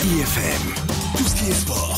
IFM, tout ce qui est sport.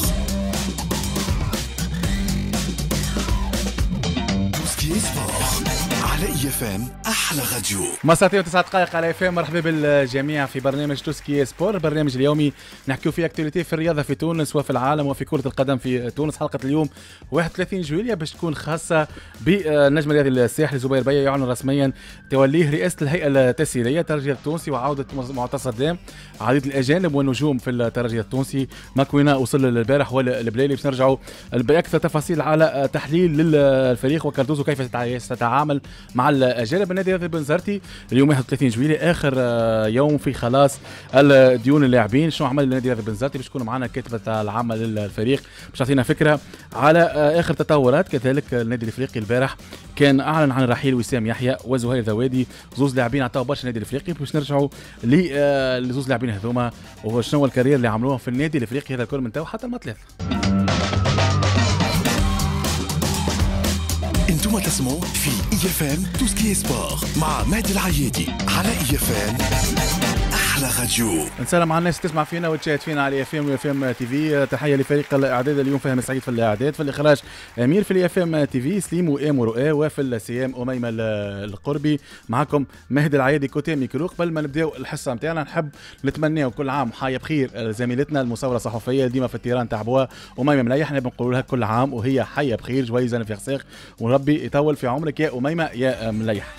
Tout ce qui est sport. على IFM أحلى راديو. مساء 9 دقائق على IFM. مرحبا بالجميع في برنامج توسكي سبور، البرنامج اليومي نحكيو فيه اكتواليتي في الرياضة في تونس وفي العالم وفي كرة القدم في تونس. حلقة اليوم 31 جويلية باش تكون خاصة بالنجم الرياضي الساحلي زبير بيا، يعلن رسميا توليه رئاسة الهيئة التسهيلية الترجي التونسي وعودة معتصم دام. عديد الأجانب والنجوم في الترجي التونسي ماكوينا وصل البارح والبليلي. باش نرجعوا بأكثر تفاصيل على تحليل للفريق وكاردوزو كيف ستتعامل مع الأجانب. النادي الرياضي بنزرتي اليوم 31 جويلية آخر يوم في خلاص الديون اللاعبين. شنو عمل النادي الرياضي بنزرتي؟ باش تكون معنا كاتبة العامة للفريق باش تعطينا فكرة على آخر تطورات. كذلك النادي الافريقي البارح كان اعلن عن رحيل وسام يحيى وزهير ذوادي، زوز لاعبين عطاو برشا النادي الافريقي. باش نرجعوا لزوز لاعبين هذوما وشنو الكارير اللي عملوه في النادي الافريقي، هذا الكل من تو حتى المطلث. انتم تسمعوا في IFM توسكي سبور مع مهدي العيادي على IFM أحلى راديو. نسلم على الناس تسمع فينا وتشاهد فينا على IFM وIFM TV. تحية لفريق الإعداد اليوم فهم سعيد في الإعداد، في الإخراج أمير، في IFM TV سليم وإيم ورؤى، وفي السيام أميمة القربي. معكم مهدي العيادي كوتي ميكرو. قبل ما نبداو الحصة نتاعنا نحب نتمناو كل عام وحية بخير زميلتنا المصورة الصحفية ديما في التيران تعبوها أميمة مليح. نحب نقول لها كل عام وهي حية بخير، جويز انفيرسير وربي يطول في عمرك يا أميمة يا مليح.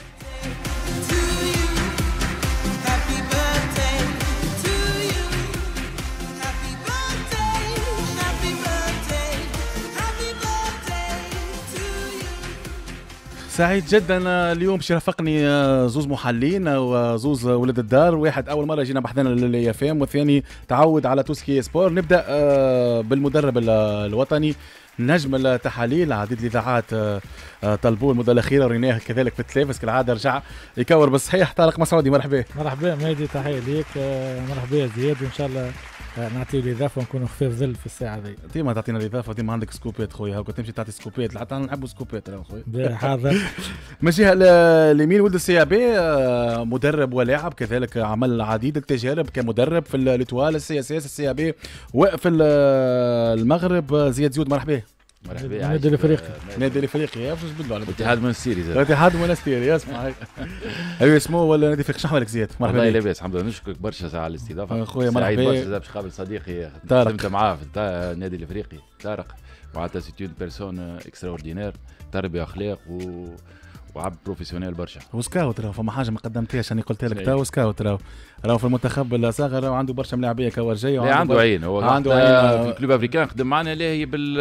سعيد جدا اليوم باش يرافقني زوز محلين وزوز ولد الدار. واحد اول مره جينا بحثنا لليافام والثاني تعود على توسكي سبور. نبدا بالمدرب الوطني نجم التحاليل. عديد الاذاعات طلبوه المده الاخيره وريناه كذلك في التلفزيون كالعاده رجع يكور بالصحيح. طارق مسعودي مرحبا. مرحبا مهدي، تحيه ليك. مرحبا زياد، وان شاء الله نعطيو الاضافه ونكونوا خفاف ظل في الساعه ذي. ديما تعطينا الاضافه، ديما عندك سكوبات خويا، هاكا تمشي تعطي سكوبات، حتى نحبوا سكوبات انا خويا. حاضر. من الجهه اليمين ولد السيابي مدرب ولاعب، كذلك عمل عديد التجارب كمدرب في الاتوال السيابي وفي المغرب. زياد زيود مرحبا. مرحبا. نادي الافريقي. نادي الافريقي يا فاش بدلوا على الاتحاد المنستيري. الاتحاد المنستيري اسمع ايوا اسمه ولا نادي الافريقي. شنو احوالك زياد؟ مرحبا. والله لاباس الحمد لله، نشكرك برشا على الاستضافه خويا. مرحبا. سعيد برشا باش قابل صديقي خدمت معاه في النادي الافريقي طارق، معناتها سي اون بيرسون اكسترا اوردينير، تربيه اخلاق وعبد بروفيسيونيل برشا. وسكاوت راهو فما حاجه ما قدمتهاش انا قلت لك تو سكاوت راهو في المنتخب الصغر راهو عنده برشا ملاعبيه كورجيه. عنده عين، هو عنده عين في الكلوب افريكان خدم معنا لاهي بال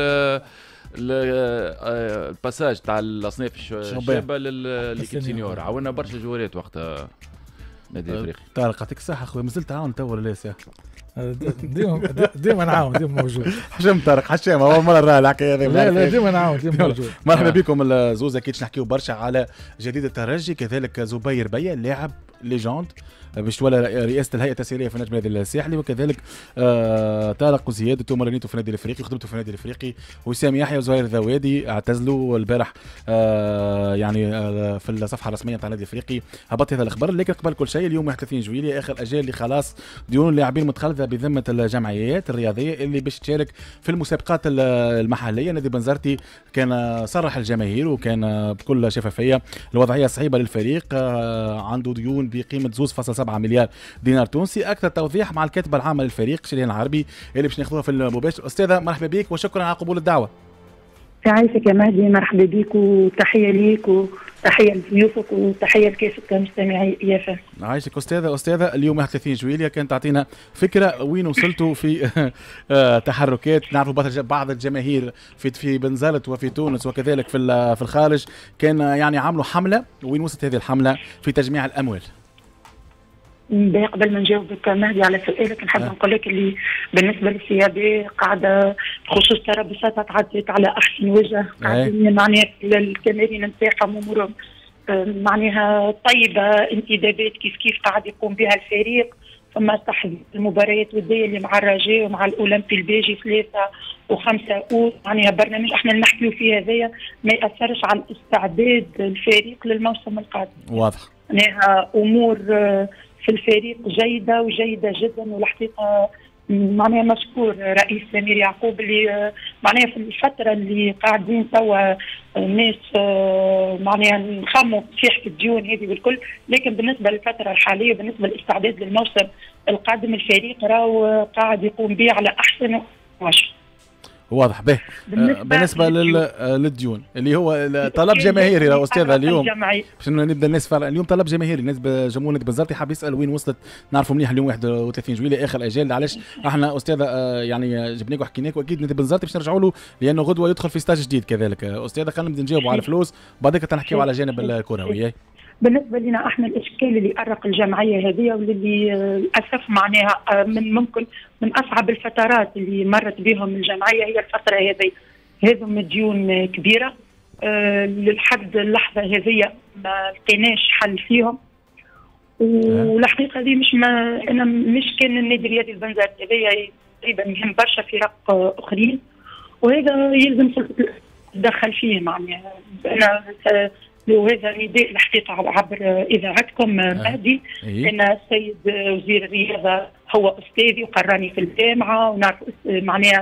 الباساج تاع الاصناف الشابه للكيب سينيور. عاونا برشا جوارات وقتها نادي الافريقي. طارق يعطيك الصحه خويا، مازلت عاون تو ولا لسه؟ ديما نعاون، ديما موجود. حشم طارق حشام اول مره نرى الحكايه هذه. لا ديما نعاون، ديما موجود. مرحبا بكم الزوز. اكيد نحكيو برشا على جديد الترجي، كذلك زبير بيا لاعب ليجوند باش تولى رئاسه الهيئه التسهيليه في النجم الرياضي الساحلي، وكذلك طارق وزياد انتم رانيتوا في النادي الافريقي وخدمتوا في النادي الافريقي، وسام يحيى وزهير ذوادي اعتزلوا البارح يعني في الصفحه الرسميه نتاع النادي الافريقي. هبط هذا الاخبار. لكن قبل كل شيء اليوم 31 جويلية اخر اجال اللي خلاص ديون اللاعبين متخلفه بذمه الجمعيات الرياضيه اللي باش تشارك في المسابقات المحليه. نادي بنزرتي كان صرح الجماهير وكان بكل شفافيه الوضعيه صعيبه للفريق، عنده ديون بقيمه 2.7 مليار دينار تونسي. اكثر توضيح مع الكاتبه العامه للفريق شيرين العربي اللي باش ناخذوها في المباشر. استاذه مرحبا بك وشكرا على قبول الدعوه. يعيشك يا مهدي، مرحبا بك وتحيه ليك وتحيه لضيوفك وتحيه لكافه مستمعي IFM. عايشك استاذه. اليوم 31 جويلية كان تعطينا فكره وين وصلتوا في تحركات. نعرفوا بعض الجماهير في بنزرت وفي تونس وكذلك في الخارج كان يعني عملوا حمله، وين وصلت هذه الحمله في تجميع الاموال؟ قبل ما نجاوبك مهدي على سؤالك نحب نقول لك اللي بالنسبه للسيابي قاعده بخصوص تربصات تعدت على احسن وجه، قاعدين معناها التمارين نتاعهم امورهم معناها طيبه، انتدابات كيف قاعد يقوم بها الفريق. ثم تحديد المباريات الوديه اللي مع الرجاء ومع الاولمبي الباجي 3 و5 أوت، معناها برنامج احنا نحكيو فيه هذايا ما ياثرش على استعداد الفريق للموسم القادم. واضح. معناها امور في الفريق جيدة وجيدة جدا، والحقيقة معناها مشكور رئيس سمير يعقوب اللي معناها في الفتره اللي قاعدين توا الناس معناها نخموا تصيح في الديون هذه والكل، لكن بالنسبه للفتره الحاليه بالنسبه للاستعداد للموسم القادم الفريق راهو قاعد يقوم به على احسن وجه. واضح به. بالنسبه للديون اللي هو طلب جماهيري يا استاذه اليوم باش نبدا الناس اليوم طلب جماهيري الناس جمهور نادي بنزرتي حاب يسال وين وصلت. نعرفوا مليح اليوم 31 جويلية اخر اجال، علاش احنا استاذه يعني جبناك وحكيناك واكيد نادي بنزرتي باش نرجعوا له لانه غدوه يدخل في ستاج جديد كذلك. استاذه خلينا نبدا نجاوبوا على الفلوس بعدك تنحكيوا على جانب الكروي. بالنسبه لنا احنا الاشكال اللي ارق الجمعيه هذه واللي للاسف معناها ممكن من اصعب الفترات اللي مرت بهم الجمعيه هي الفتره هذه. هذم ديون كبيره للحد اللحظه هذه ما لقيناش حل فيهم، والحقيقه هذه انا مش كان النادي الرياضي البنزرتي هذايا تقريبا يهم برشا فرق اخرين، وهذا يلزم تدخل فيه معناها. انا وهذا نداء الحقيقه عبر اذاعتكم مهدي. انا السيد وزير الرياضه هو استاذي وقراني في الجامعه ونعرف معناها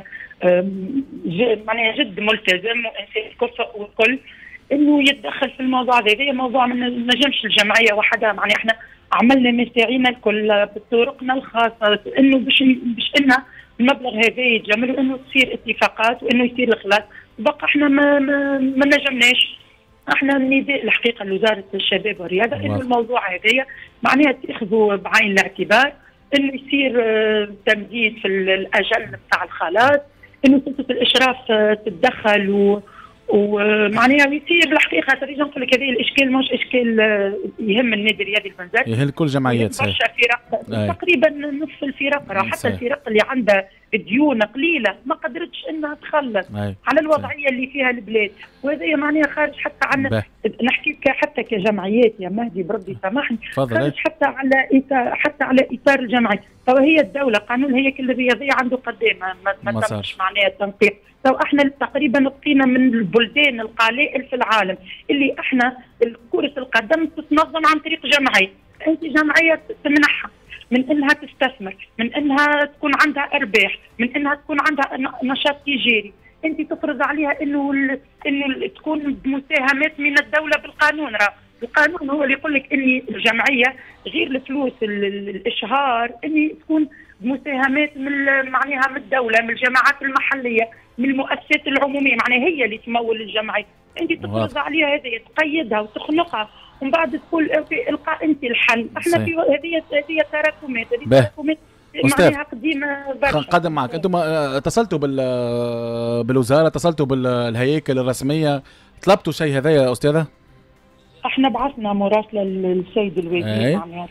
جد ملتزم وانسان كفء والكل انه يتدخل في الموضوع هذا. موضوع ما نجمش الجمعيه وحدها، معناها احنا عملنا مساعينا الكل بطرقنا الخاصه انه باش ان المبلغ هذا يتجمل وانه تصير اتفاقات وانه يصير الخلاص. بقى احنا ما نجمناش. احنا النداء الحقيقه لوزاره الشباب والرياضه انه الموضوع هذايا معناها تاخذوا بعين الاعتبار، انه يصير تمديد في الاجل بتاع الخلاص، انه سلطه الاشراف تتدخل ومعناها يصير الحقيقه. تريد نقول لك هذه الاشكال مش اشكال يهم النادي الرياضي البنزرتي، يهم كل جمعيات برشا فرق تقريبا نصف الفرق راه حتى الفرق اللي عندها ديون قليله ما قدرتش انها تخلص على الوضعيه اللي فيها البلاد، وهذا معناها خارج حتى عن نحكي حتى كجمعيات يا مهدي بردي سامحني، خارج حتى على اطار الجمعيه. فهي الدوله قانون الهيكل الرياضيه عنده قدام ما تمش معناها التنسيق. احنا تقريبا بقينا من البلدان القلائل في العالم اللي احنا كرة القدم تتنظم عن طريق جمعيه. انت جمعيه تمنحها من انها تستثمر، من انها تكون عندها ارباح، من انها تكون عندها نشاط تجاري، انت تفرض عليها انه تكون بمساهمات من الدوله بالقانون. القانون هو اللي يقول لك ان الجمعيه غير الفلوس الاشهار اني تكون بمساهمات معناها من الدوله، من الجماعات المحليه، من المؤسسات العموميه، معناها هي اللي تمول الجمعيه. انت تفرض عليها هذه تقيدها وتخنقها ومن بعد تقول القى انت الحل. احنا في هذه تراكمات، معناها قديمه برشا. نقدم معك. انتم اتصلتوا بالوزاره، اتصلتوا بالهياكل الرسميه، طلبتوا شيء هذا يا استاذه؟ احنا بعثنا مراسله للسيد الوزير معناها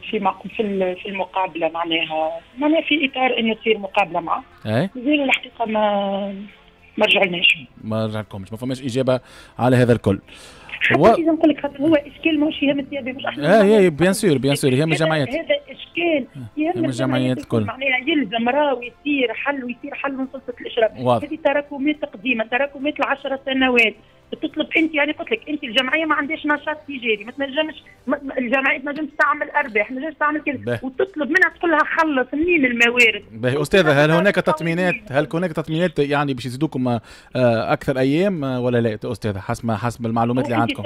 في المقابله معناها في اطار انه تصير مقابله معه. الوزير الحقيقه ما رجعناش. ما رجعكمش، ما فماش اجابه على هذا الكل. حتى اذا نقول لك خاطر هو اشكال ماهوش يهم الثيابي مش احنا. بيان سور يهم الجمعيات. هذا اشكال يهم الجمعيات الكل. معناها يلزم راهو يصير حل من سلطه الاشراف. هذه تراكمات قديمه، تراكمات ل10 سنوات. تطلب انت يعني قلت لك انت الجمعيه ما عندهاش نشاط تجاري، ما تنجمش الجمعيه ما تنجمش تعمل ارباح، ما تنجمش تعمل كذا، وتطلب منها تقول لها خلص منين الموارد. استاذه هل هناك تطمينات يعني باش يزيدوكم اكثر ايام ولا لا استاذه حسب المعلومات اللي عندكم؟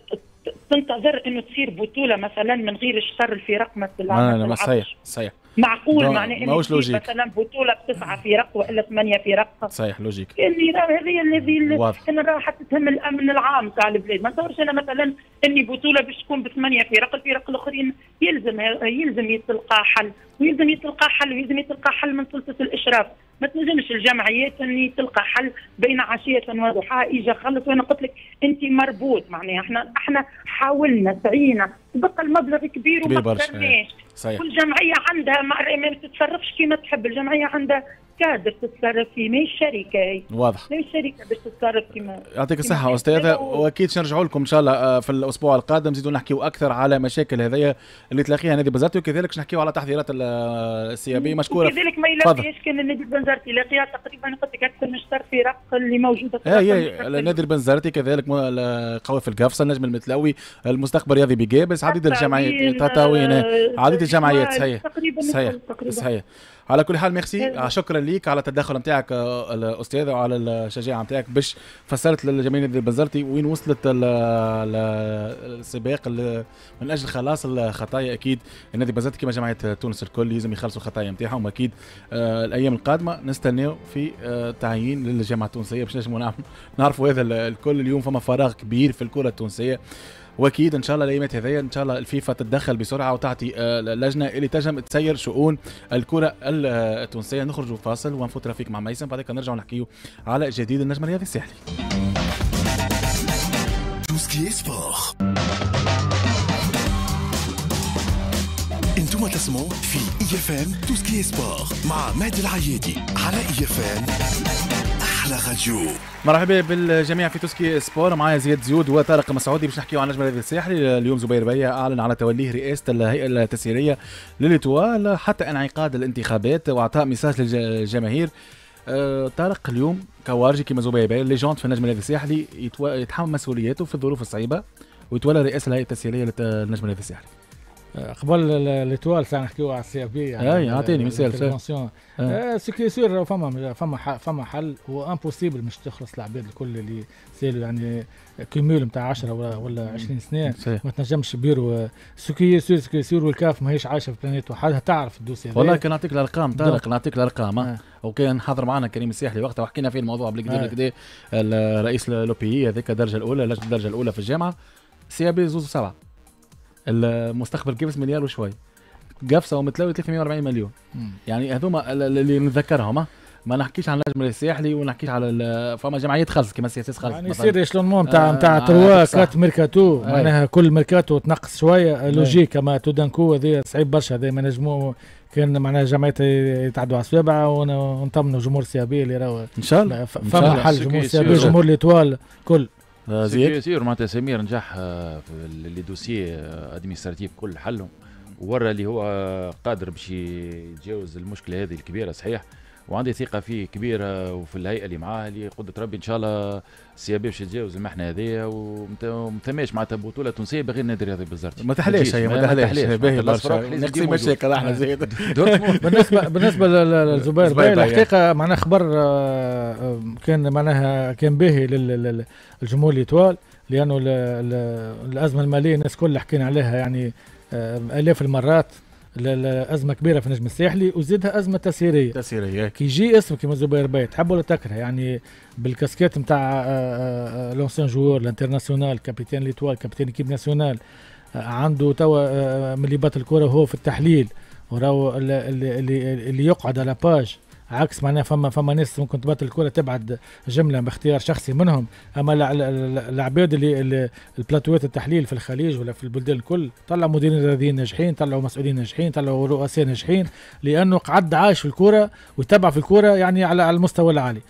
تنتظر انه تصير بطوله مثلا من غير الشر الفرق مثلا؟ صحيح معقول معناه انه مثلا بطوله ب9 فرق والا 8 فرق؟ صحيح لوجيك. يعني هذه الذي انا راه حتى تهم الامن العام تاع البلاد. ما نتصورش انا مثلا اني بطوله باش تكون ب8 فرق، الفرق الاخرين يلزم يتلقى حل، ويلزم يتلقى حل من سلطه الاشراف. ما تنجمش الجمعيات اني تلقى حل بين عشيه وضحاها يجي خلص. وانا قلت لك انت مربوط معناها احنا حاولنا سعينا بقى المبلغ كبير وما قدرناش. كل جمعيه عندها ما تتصرفش كما تحب. الجمعيه عندها كادر تتصرف فيه، ماهيش شركه. واضح، ماهيش شركه باش تتصرف كما. يعطيك الصحه استاذه، واكيد نرجعوا لكم ان شاء الله في الاسبوع القادم نزيدوا نحكيوا اكثر على مشاكل هذيا اللي تلاقيها نادي بنزرتي، وكذلك نحكيوا على تحضيرات السيابيه. مشكوره. كذلك ما يلاقيش كان النادي البنزرتي لاقيها تقريبا قلت لك اكثر من 10 فرق اللي موجوده في النادي البنزرتي، كذلك قوي في القفصه، النجم المتلوي، المستقبل الرياضي بقابس، عديد الجمعيات تطاوين، عديد الجمعيات. صحيح. على كل حال ميرسي، شكرا ليك على التدخل نتاعك الاستاذ وعلى الشجاعه نتاعك باش فسرت للجماهير نادي البنزرتي وين وصلت السباق من اجل خلاص الخطايا. اكيد النادي البنزرتي كما جمعيه تونس الكل لازم يخلصوا الخطايا نتاعهم، اكيد الايام القادمه نستناو في تعيين للجامعه التونسيه باش نجموا نعرفوا هذا الكل. اليوم فما فراغ كبير في الكره التونسيه، واكيد ان شاء الله الايامات هذيا ان شاء الله الفيفا تتدخل بسرعه وتعطي لجنه اللي تنجم تسير شؤون الكره التونسيه. نخرجوا فاصل ونفوت رفيق مع ميسن، بعد كده نرجعوا نحكيوا على جديد النجم الرياضي الساحلي. انتم تسمعوا في EFM توسكي سبور مع مادي العيادي على EFM احلى راديو. مرحبا بالجميع في توسكي سبور، معايا زياد زيود وطارق مسعودي باش نحكيوا عن النجم الرياضي الساحلي. اليوم زبير بيا اعلن على توليه رئاسه الهيئه التسييريه لليتوال حتى انعقاد الانتخابات واعطاء مساج للجماهير. طارق اليوم كوارجي كما زبير بيا ليجوند في النجم الرياضي الساحلي يتحمل مسؤولياته في الظروف الصعيبه ويتولى رئاسه الهيئه التسييريه للنجم الرياضي الساحلي. قبل ليتوال ساعه نحكيو على السي اف بي يعني اعطيني مثال. سكي سور فما حل، هو امبوسيبل مش تخلص العباد الكل اللي سالوا يعني كيمول نتاع 10 ولا 20 سنه ما تنجمش بيرو سكي سور والكاف ماهيش عايشه في بلانيت وحدها تعرف الدوسي. والله كان نعطيك الارقام طارق، نعطيك الارقام وكان حاضر معنا كريم الساحلي وقتها وحكينا في الموضوع بالكدا الرئيس لوبي هذيك الدرجه الاولى لجنه الدرجه الاولى في الجامعه سي بي زوز 7 المستقبل كيف مليار وشوي قفصه ومتلاوي 340 مليون. يعني هذوما اللي نتذكرهم ما نحكيش عن النجم الساحلي ونحكيش على فما جمعيات خلص كما سياسات خلص يعني يصير شلون نتاع 3 4 ميركاتو معناها كل ميركاتو تنقص شويه لوجيك كما تودانكو هذا صعيب برشا هذا ما نجمو كان معناها جمعيات يتعدوا على السبابع ونطمنوا جمهور السيابي اللي راهو ان شاء الله فما حل جمهور السيابي جمهور ليتوال كل سير معناتها سمير نجح في اللي دوسيه ادمينستراتيف كل حلهم وورى اللي هو قادر باش يتجاوز المشكله هذه الكبيره صحيح، وعندي ثقه فيه كبيره وفي الهيئه اللي معاه اللي قدرة ربي ان شاء الله السيابي باش يتجاوز المحنه هذه ومتماش معناتها بطوله تونسيه بغير النادي الرياضي بالزرت ما تحلاش هي ما تحلاش باهي برشا نقصي مشاكل احنا زيد. بالنسبه للزبير باهي الحقيقه معناها خبر كان معناها كان باهي للجمهور الإيطوال لانه الازمه الماليه الناس كلها حكينا عليها يعني الاف المرات. أزمة كبيرة في النجم الساحلي وزيدها أزمة تسييرية كي يجي اسم كيما زبير باي تحب ولا تكره يعني بالكاسكيت نتاع لونسيان جوور الانترناسيونال كابيتان ليتوال كابيتان كيب ناسيونال عنده توا ملي بات الكرة وهو في التحليل وراو اللي يقعد على باج عكس معناها فما ناس ممكن تبات الكرة تبعد جملة باختيار شخصي منهم، اما العباد اللي البلاتوات التحليل في الخليج ولا في البلدان الكل طلعوا مديرين رياضيين ناجحين، طلعوا مسؤولين ناجحين، طلعوا رؤساء ناجحين لانه قعد عايش في الكرة ويتبع في الكرة يعني على المستوى العالي.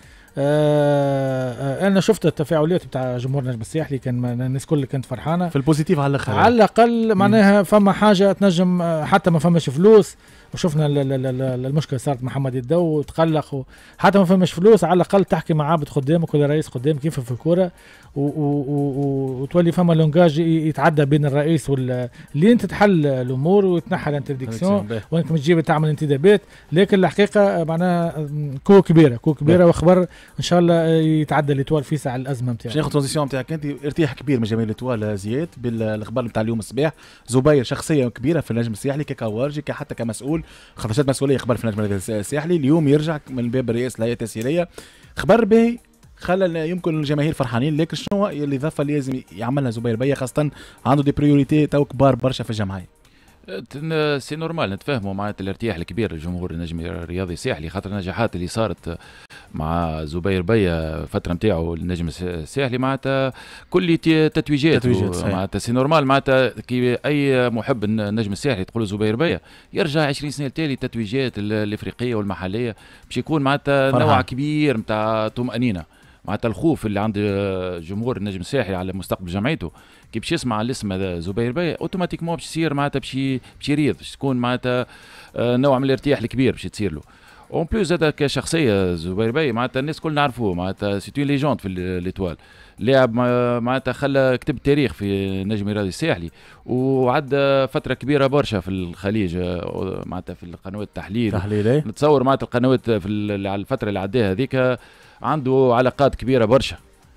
انا شفت التفاعلات بتاع جمهور النجم الساحلي كان الناس كل كانت فرحانه في البوزيتيف على الاخر على الاقل معناها فما حاجه تنجم حتى ما فماش فلوس وشفنا المشكله صارت محمد الدو وتقلق حتى ما فماش فلوس على الاقل تحكي مع عابد قدامك ولا رئيس قدامك كيف في الكوره وتولي فما لونجاج يتعدى بين الرئيس اللي انت تحل الامور وتنحى الانترديكسيون وانك تجيب تعمل انتدابات، لكن الحقيقه معناها كو كبيره واخبار ان شاء الله يتعدى ليتوال في ساعه الازمه نتاعك. شنو الترانزيسيون نتاعك انت؟ ارتياح كبير من جماهير ليتوال زياد بالاخبار نتاع اليوم الصباح. زبير شخصيه كبيره في النجم الساحلي ككوارجي حتى كمسؤول خرجت مسؤوليه خبر في النجم الساحلي، اليوم يرجع من باب الرئاسه الهيئه التسييريه خبر باهي خلى يمكن الجماهير فرحانين، لكن شنو اللي الاضافه اللي لازم يعملها زبير بيا خاصه عنده دي بريوريتي تو كبار برشا في الجمعيه؟ سي نورمال نتفاهموا معناتها الارتياح الكبير للجمهور النجم الرياضي الساحلي خاطر النجاحات اللي صارت مع زبير بيا الفتره نتاعو النجم الساحلي معناتها كل تتويجات معناتها سي نورمال معناتها كي اي محب النجم الساحلي تقول زبير بيا يرجع 20 سنه التالي التتويجات الافريقيه والمحليه باش يكون معناتها نوع كبير نتاع طمانينه معناتها الخوف اللي عند جمهور النجم الساحلي على مستقبل جمعيته كي باش يسمع الاسم هذا زبير بيا اوتوماتيكمون باش يصير معناتها باش يريض باش تكون معناتها نوع من الارتياح الكبير باش تصير له. اون بلوس زاد كشخصيه زبير بي معناتها الناس كل نعرفوه، معناتها سي اون ليجوند في ليتوال، لاعب معناتها خلى كتب تاريخ في النجم الرياضي الساحلي، وعدى فتره كبيره برشا في الخليج معناتها في القنوات التحليل نتصور معناتها القنوات على الفتره اللي عداها هذيك عنده علاقات كبيره برشا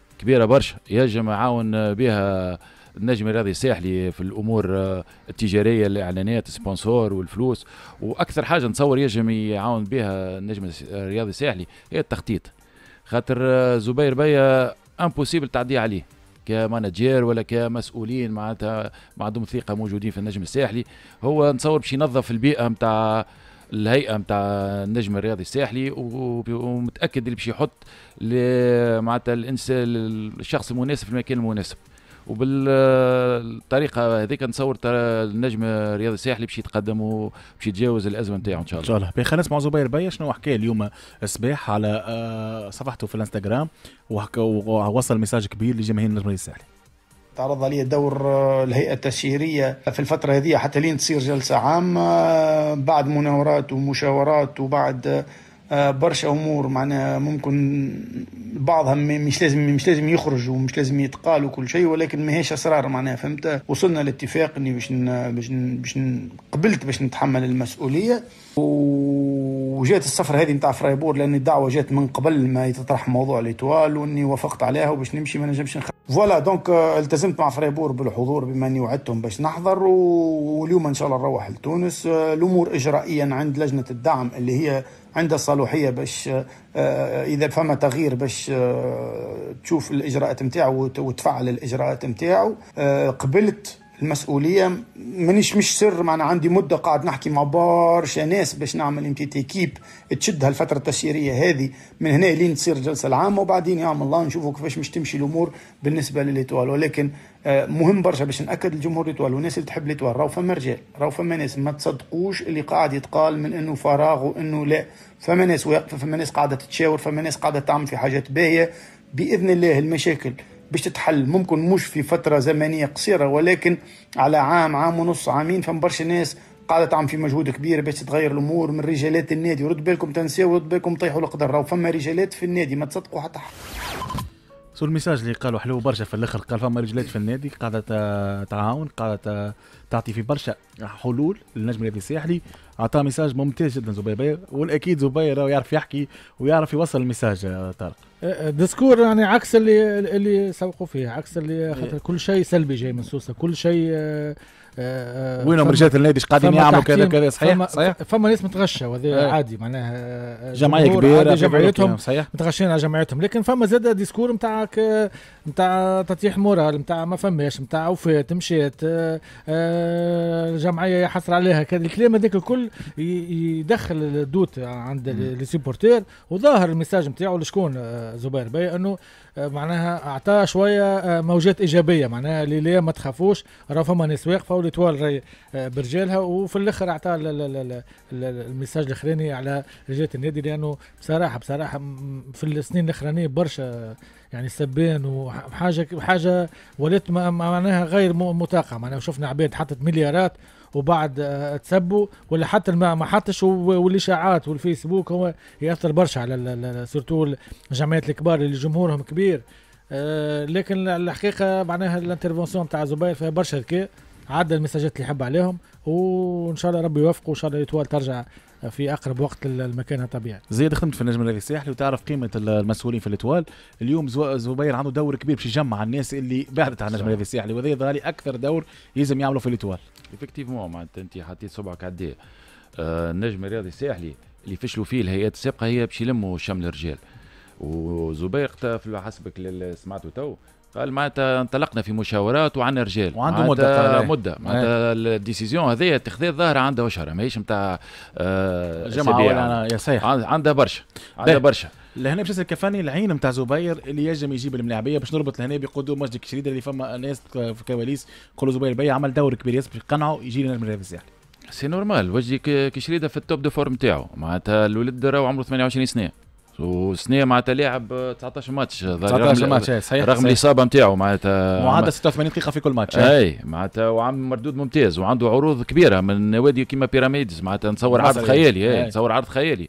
ينجم يعاون بها النجم الرياضي الساحلي في الامور التجاريه، الاعلانات، السبونسور والفلوس، واكثر حاجه نتصور ينجم يعاون بها النجم الرياضي الساحلي هي التخطيط، خاطر زبير بيا امبوسيبل تعدي عليه كمانجير ولا كمسؤولين معناتها ما عندهم ثقه موجودين في النجم الساحلي. هو نتصور باش ينظف البيئه نتاع الهيئه نتاع النجم الرياضي الساحلي، ومتاكد اللي باش يحط معناتها الشخص المناسب في المكان المناسب، وبالطريقه هذيك نتصور النجم الرياضي الساحلي باش يتقدم وباش يتجاوز الازمه نتاعو ان شاء الله. ان شاء الله. خلينا نسمعوا زبير بيا شنو حكى اليوم الصباح على صفحته في الانستغرام، ووصل مساج كبير لجماهير النجم الرياضي الساحلي. تعرض علي دور الهيئة التشهيرية في الفترة هذه حتى لين تصير جلسة عامة بعد مناورات ومشاورات وبعد برشا امور معناها ممكن بعضها مش لازم يخرج ومش لازم يتقال وكل شيء، ولكن ما هيش اسرار معناها فهمت. وصلنا لاتفاق اني باش قبلت باش نتحمل المسؤوليه، وجات السفره هذه نتاع فرايبور لان الدعوه جات من قبل ما يتطرح موضوع ليتوال واني وافقت عليها وباش نمشي ما نجمش فوالا. دونك التزمت مع فرايبور بالحضور بما اني وعدتهم باش نحضر، واليوم ان شاء الله نروح لتونس. الامور اجرائيا عند لجنه الدعم اللي هي عندها الصلاحيه باش اذا فما تغيير باش تشوف الاجراءات نتاعو وتفعل الاجراءات نتاعو. قبلت المسؤوليه مش سر، معنا عندي مده قاعد نحكي مع برشا ناس باش نعمل امتيت ايكيب تشد هالفتره التشهيريه هذه من هنا لين تصير الجلسه العامه، وبعدين يا الله نشوفوا كيفاش مش تمشي الامور بالنسبه لليتوال. ولكن مهم برشا باش ناكد الجمهور ليتوال والناس اللي تحب ليتوال، راهو فما رجال، راهو فما ناس، ما تصدقوش اللي قاعد يتقال من انه فراغ وانه لا. فما ناس واقفه، فما ناس قاعده تتشاور، فما ناس قاعده تعمل في حاجات باهيه. باذن الله المشاكل باش تتحل، ممكن مش في فتره زمنيه قصيره ولكن على عام ونص عامين. فما برشا ناس قاعده تعمل في مجهود كبير باش تتغير الامور من رجالات النادي. ورد بالكم تنساو، ورد بالكم طيحوا القدر، راهو فما رجالات في النادي ما تصدقوا حتى سو الميساج اللي قالوا حلو برشا في الاخر، قال فما رجالات في النادي قاعده تعاون، قاعده تعطي في برشا حلول للنجم الرياضي الساحلي. اعطاه ميساج ممتاز جدا زبير بيا، والاكيد زبير يعرف يحكي ويعرف يوصل الميساج. طارق ديسكور يعني عكس اللي سوقوا فيه، عكس اللي خاطر كل شيء سلبي جاي من سوسه، كل شيء وينهم رجال النادي قاعدين يعملوا كذا صحيح. فما ناس متغشى وهذا عادي، معناها جمعيه كبيره جمعيتهم متغشين على جمعيتهم. لكن فما زاد ديسكور نتاع تطيح مورال، نتاع ما فماش، نتاع وفات مشيت الجمعيه يحصل عليها كذا الكلام هذاك الكل يدخل الدوت عند لي سيبورتير. وظاهر الميساج نتاعو لشكون زبير بي انه معناها اعطاه شويه موجات ايجابيه، معناها اللي ما تخافوش راه فما ناس واقفه والتوال برجالها. وفي الاخر اعطاه الميساج الاخراني على رجال النادي، لانه بصراحه في السنين الاخرانيه برشا يعني سبان وحاجه ولات معناها غير متاقه. معناها شفنا عباد حطت مليارات وبعد تسبوا، ولا حتى ما حطش، والاشاعات والفيسبوك هو ياثر برشا على سورتو الجمعيات الكبار اللي جمهورهم كبير. لكن الحقيقه معناها الانترفونسيون تاع زبير فيها برشا ذكاء، عدى المساجات اللي يحب عليهم، وان شاء الله ربي يوفقه، وان شاء الله الإتوال ترجع في اقرب وقت للمكان الطبيعي. زيد خدمت في النجم الرياضي الساحلي وتعرف قيمه المسؤولين في الإتوال. اليوم زبير عنده دور كبير باش يجمع الناس اللي بعدت عن النجم الرياضي الساحلي، وهذا يظهر لي اكثر دور يلزم يعملوا في الإتوال. افكتيفمون معناتها انت حطيت صبعك على الداء. النجم الرياضي الساحلي اللي فشلوا فيه الهيئات السابقه هي باش يلموا شمل الرجال، وزبير حسبك اللي سمعته تو قال معناتها انطلقنا في مشاورات وعندنا رجال وعنده مده معناتها الديسيزيون هذه اتخاذ ظاهره عندها وشره ماهيش نتاع جماعه ولا يا صحيح، عندها برشا لهنا باش يصير كفاني العين نتاع زبير اللي ينجم يجيب الملاعبيه باش نربط لهنا بقدوم مجدي كشريده اللي فما ناس في الكواليس يقولوا زبير بي عمل دور كبير ياسر باش يقنعوا يجي لنا الرياضي الساحلي. سي نورمال وجدي كشريده في التوب دو فورم نتاعو، معناتها الولد راهو عمره 28 سنه وسنه معناتها لاعب 19 ماتش 19 ماتش صحيح رغم الاصابه نتاعو معناتها معدل 86 دقيقه في كل ماتش. اي معناتها وعم مردود ممتاز وعنده عروض كبيره من نوادي كيما بيراميدز، معناتها نتصور عرض خيالي. نتصور عرض خيالي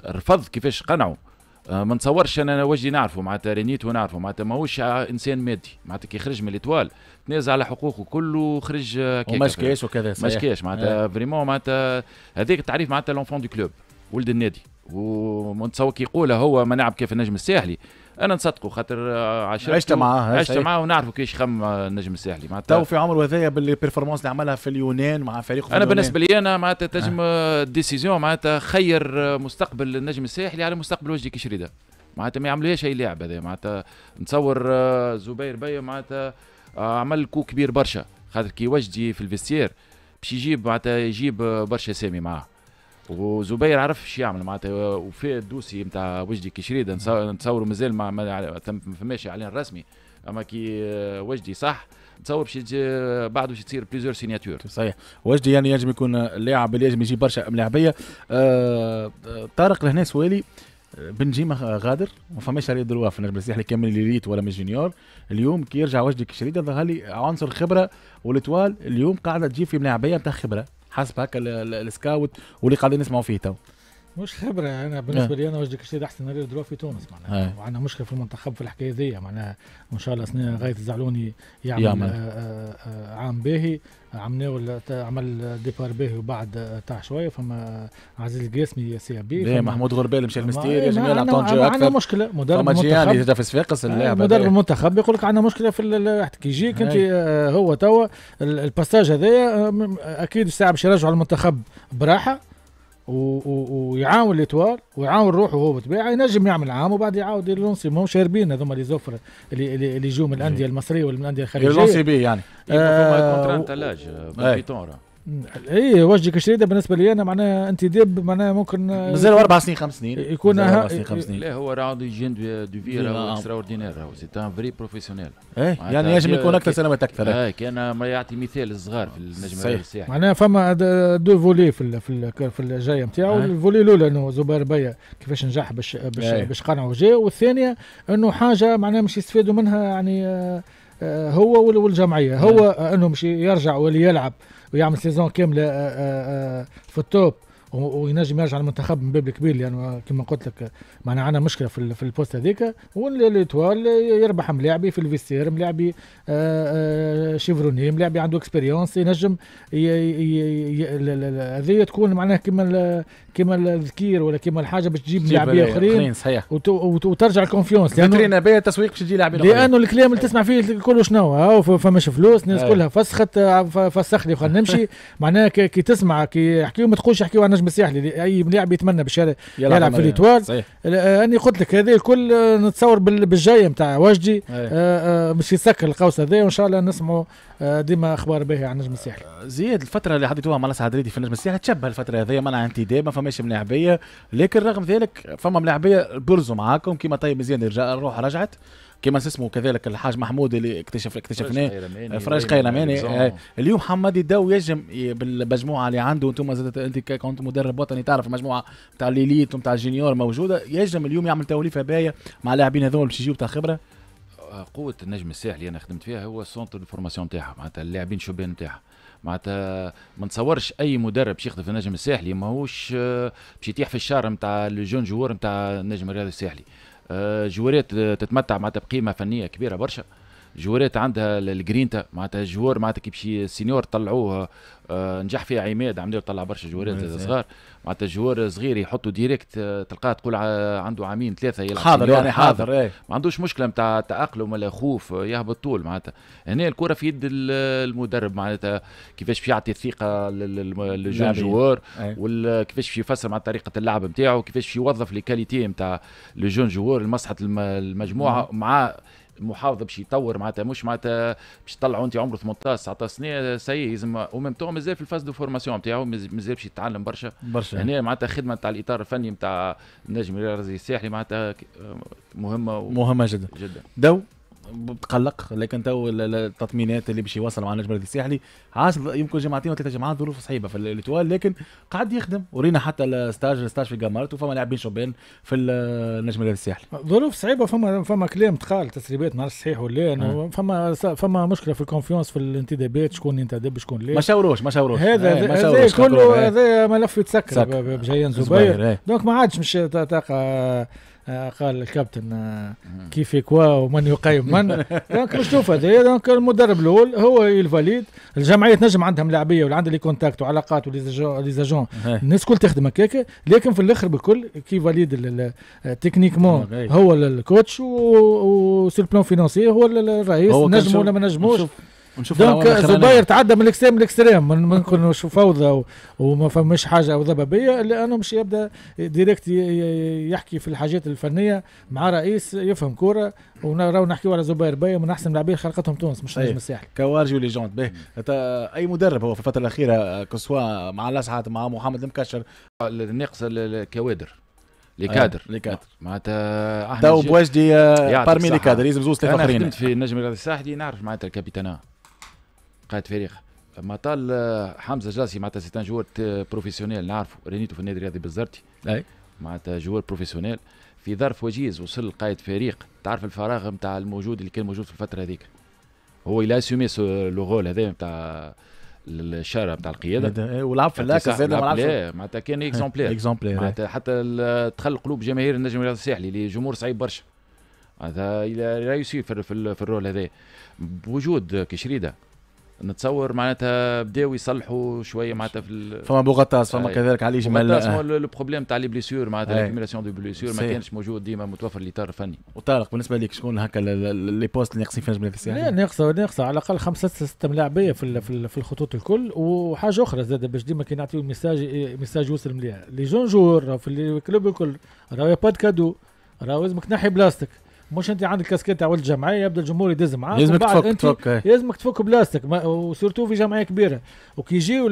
رفض كيفاش قنعوا. ما نتصورش انا وجدي نعرفه معناتها رينيت ونعرفه معناتها ماهوش انسان مادي معناتها كي خرج من الاتوال تنازل على حقوقه كله خرج وماش كاش وكذا صحيح ماش كاش معناتها فريمون معناتها هذاك التعريف معناتها لونفون دو كلوب ولد النادي ونتصور كي يقولها هو ما نلعب كيف النجم الساحلي انا نصدقه خاطر عشت معاه ونعرفوا كيفاش خم النجم الساحلي معناتها تو في عمر وذايا بالبيرفورمانس اللي عملها في اليونان مع فريق انا بالنسبه لي انا معناتها تنجم ديسيزيون معناتها خير مستقبل النجم الساحلي على مستقبل وجدي كشريده معناتها ما يعملوهاش اي لاعب هذا معناتها نتصور زبير بيا معناتها عمل كو كبير برشا خاطر كي وجدي في الفيستير باش يجيب معناتها يجيب برشا سامي معاه وزبير عرف ايش يعمل معناتها وفي الدوسي نتاع وجدي كشريده نتصوروا مازال ما فماش اعلان رسمي اما كي وجدي صح نتصور باش بعده باش تصير بليزيور سيناتور. صحيح وجدي يعني ينجم يكون لاعب اللي ينجم يجيب برشا ملاعبيه. طارق لهنا سوالي بنجيمة غادر ما فماش عليه دروا في النجم الساحلي كامل ليليت ولا من جونيور اليوم كي يرجع وجدي كشريده ظهر لي عنصر خبره والاتوال اليوم قاعده تجيب في ملاعبيه نتاع خبره حسب هكا السكاوت واللي قاعدين نسمعوا فيه تو. مش خبره انا بالنسبه لي انا وجدي كشريده احسن نادي دروا في تونس معناها وعندنا مشكله في المنتخب في الحكايه ذي معناها وان شاء الله سنه غايه الزعلوني يعمل عام باهي عمل ديبار باهي وبعد تاع شويه فما عزيز القاسمي سي بي محمود غربال مشى المستير يا جماعه يلعب طنجه اكثر عندنا مشكله مدرب المنتخب في صفاقس اللاعب مدرب المنتخب يقول لك عندنا مشكله في كي يجيك انت هو توا الباساج هذايا اكيد الساعه باش يرجعوا المنتخب براحه ويعاون الاتوال ويعاون روحه هو بطبيعه ينجم يعمل عام وبعد يعاود يلونسي ماهوش شاربين هذوما اللي زوفر اللي يجوا من الانديه المصريه ولا من الانديه الخليجيه يلونسي بي يعني كونتران تلاج بالبيتون اي وجدي كشريده بالنسبه لي انا معناها انت ديب معناها ممكن مازال 4 سنين 5 سنين يكون 4 سنين 5 سنين لا هو راهو جين دو فيرا اكسترا اوردينير سي ان فري بروفيسيونيل يعني ينجم يكون اكثر سنوات اكثر كان ما يعطي مثال الصغار في النجم الساحلي معناها فما دو فولي في الجايه نتاعو الفولي الاولى انه زبير بيا كيفاش نجح باش قنعوا جا والثانيه انه حاجه معناها مش يستفادوا منها يعني هو والجمعيه هو انه مش يرجع ولا يلعب ويعمل سيزون كامله في التوب وينجم يرجع المنتخب من باب الكبير لانه كما قلت لك معنا عندنا مشكله في البوست هذيك والاتوال يربح ملاعبي في الفيستير ملاعبي شيفروني ملاعبي عنده اكسبيريونس ينجم هذه تكون معناها كما الذكير ولا كما الحاجه باش تجيب لاعبين اخرين صحيح وترجع الكونفيونس لانه بيع التسويق باش تجي لاعبين لانه الكلام اللي تسمع فيه كله شنو فماش فلوس الناس كلها فسخ لي خلينا نمشي معناها كي تسمع كي يحكيوا ما تقولش يحكيوا عن النجم الساحلي اي لاعب يتمنى باش يلعب في الاتوال اني قلت لك هذه الكل نتصور بالجايه نتاع وجدي باش يسكر القوس هذا وان شاء الله نسمعوا ديما اخبار باهيه عن النجم الساحلي. زياد الفتره اللي حديتوها مع السعدريدي في النجم الساحلي تشبه الفتره هذه منع انتداب ما فماش ملاعبيه لكن رغم ذلك فما ملاعبيه برزوا معاكم كيما طيب مزيان الروح رجعت كما اسمه كذلك الحاج محمود اللي اكتشفناه فراج قيرماني اليوم حمادي الدو يجم بالمجموعه اللي عنده انتم انت كنت مدرب وطني تعرف المجموعه نتاع الليليت ونتاع الجينيور موجوده يجم اليوم يعمل توليفه باهيه مع لاعبين هذول باش يجيبوا تاع خبره. قوه النجم الساحلي انا خدمت فيها هو سونتر الفورماسيون نتاعها معناتها اللاعبين شبان نتاعها معناتها ما نتصورش اي مدرب باش يخدم في النجم الساحلي ماهوش باش يتيح في الشارع نتاع الجون جوار نتاع النجم الرياضي الساحلي. جوارات تتمتع معناتها بقيمه فنيه كبيره برشا جوارات عندها الجرينتا معناتها جوار معناتها كي باش السينيور طلعوه نجح فيها عماد عملوا طلع برشا جوارات صغار معناتها جوار صغير يحطوا ديريكت تلقاه تقول عنده عامين ثلاثه يلعب حاضر يعني حاضر ما عندوش مشكله نتاع تاقلم ولا خوف يهبط طول معناتها هنا الكره في يد المدرب معناتها كيفاش باش يعطي الثقه للجون جوار وكيفاش باش يفسر مع طريقه اللعب نتاعو كيفاش باش يوظف لي كاليتي نتاع لجون جوار لمصلحه المجموعه مع المحافظه باش يطور معناتها مش معناتها باش تطلعوا انت عمره 18 19 سنه سي لازم وميم طون مازال في الفاز دو فورماسيون نتاعو مازال باش يتعلم برشا هنا معناتها خدمه تاع الاطار الفني نتاع النجم الرياضي الساحلي معناتها مهمه مهمه جدا. دو بتقلق، لكن تو التطمينات اللي باش يوصل مع النجم الرياضي الساحلي عاصل يمكن جمعتين ولا 3 جمعات ظروف صعيبه في الاتوال، لكن قاعد يخدم ورينا حتى الستاج في جامارت وفما لاعبين شبان في النجم الرياضي الساحلي. ظروف صعيبه، فما كلام تقال تسريبات ما نعرفش صحيح ولا انه فما مشكله في الكونفيونس في الانتدابات، شكون ينتدب شكون لا، ما شاوروش هذا كله هذا ملف يتسكر بجيان زبير. دونك ما عادش مش تلقى قال الكابتن كيف كوا ومن يقيم من. دونك نشوف هذا. دونك المدرب الاول هو الفاليد، الجمعيه تنجم عندهم لاعبيه ولا عندها لي كونتاكت وعلاقات وليزاجون، الناس كل تخدم هكاك، لكن في الاخر بكل كي فاليد تكنيكمون هو الكوتش وسير بلان فينانسي هو الرئيس، نجم ولا ما نجموش. دونك زبير تعدى من الاكستريم للاكستريم، ما نكونش فوضى وما فماش حاجه او ضبابيه، لانه مش يبدا ديريكت يحكي في الحاجات الفنيه مع رئيس يفهم كوره. ونراو نحكيو على زبير باي من احسن لاعبين خلقتهم تونس مش نجم الساحل، كوارجي وليجوند به. اي مدرب هو في الفتره الاخيره كسوا مع الاسعد مع محمد المكشر الناقص الكوادر لي كادر معناتها احنا تو بوجدي بارمي لي كادر يلزم زوز ثلاثه اخرين. انا خدمت في النجم الرياضي الساحلي نعرف معناتها الكابيتانا قائد فريق ما طال حمزه جاسي معناتها سي ان جوور بروفيسيونيل نعرفه، رينيتو في النادي الرياضي بالزرتي معناتها جوور بروفيسيونيل في ظرف وجيز وصل قائد فريق. تعرف الفراغ نتاع الموجود اللي كان موجود في الفتره هذيك، هو الى اسيمي لو رول هذا نتاع الشارع نتاع القياده ولعب في اللاكس زاد معناتها كان اكزومبلير معناتها حتى دخل قلوب جماهير النجم الرياضي الساحلي اللي جمهور صعيب برشا. هذا الى رايسي في الرول هذا بوجود كشريده. نتصور معناتها بداو يصلحوا شويه معناتها في فما بوغطاس فما كذلك علي جمال. البروبليم تاع لي بليسيور معناتها ليكيميلاسيون دو بليسيور ما كانش موجود ديما متوفر الاطار الفني. وطارق بالنسبه لك شكون هكا لي بوست اللي ناقصين في النجم الساحلي؟ لا ناقصه على الاقل 5-6 ملاعبيه في الخطوط الكل. وحاجه اخرى زاد باش ديما كي نعطيو ميساج يوصل مليح لي جونجور في الكلوب الكل، راهو با كادو، راهو لازمك تنحي بلاستيك. مش انت عندك كاسكيت تاع ولد الجمعيه يبدا الجمهور يدز معاك، لازمك تفك بلاستيك وسورتو في جمعيه كبيره. وكي يجيو